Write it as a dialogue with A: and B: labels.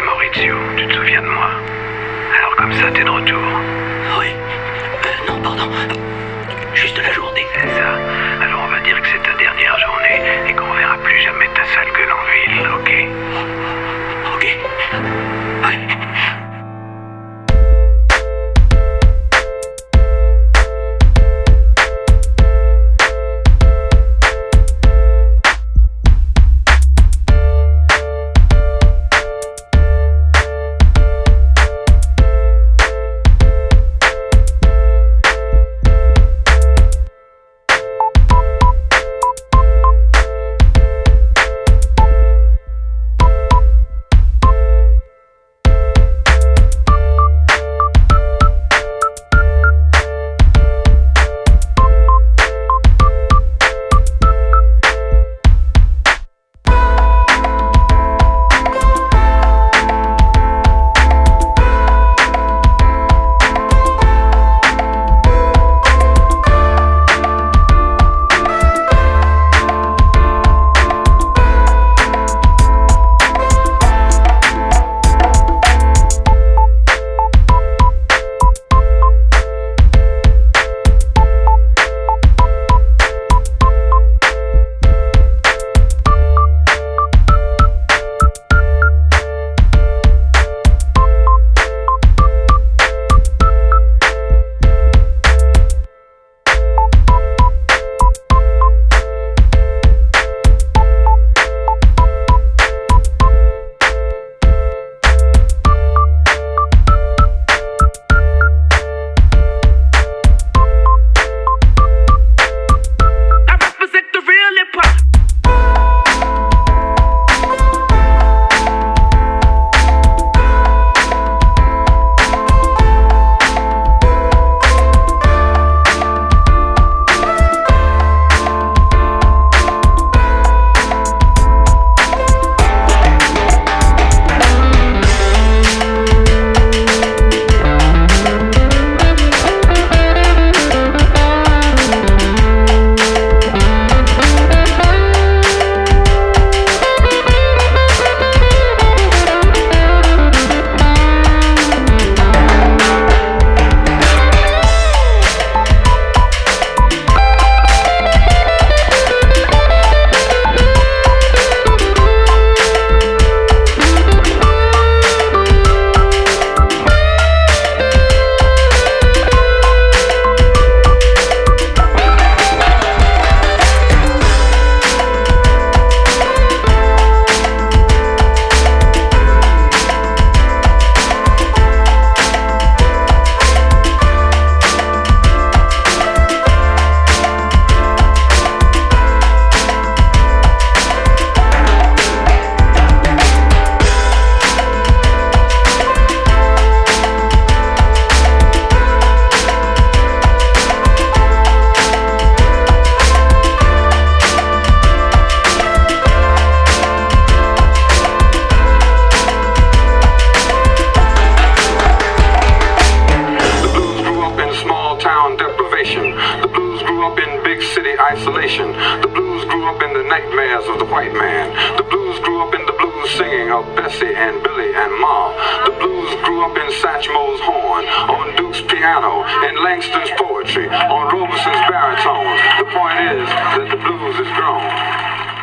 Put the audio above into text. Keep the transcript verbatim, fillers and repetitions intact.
A: Maurizio, tu te souviens de moi? Alors comme ça, t'es de retour.
B: Oui. Euh, non, pardon. Juste la journée.
A: C'est ça. Alors on va dire que c'est ta dernière journée et qu'on verra plus jamais ta sale gueule en ville, ok?
B: Ok. Ouais.
C: The blues grew up in big city isolation. The blues grew up in the nightmares of the white man. The blues grew up in the blues singing of Bessie and Billy and Ma. The blues grew up in Satchmo's horn, on Duke's piano, in Langston's poetry, on Robeson's baritone. The point is that the blues is grown.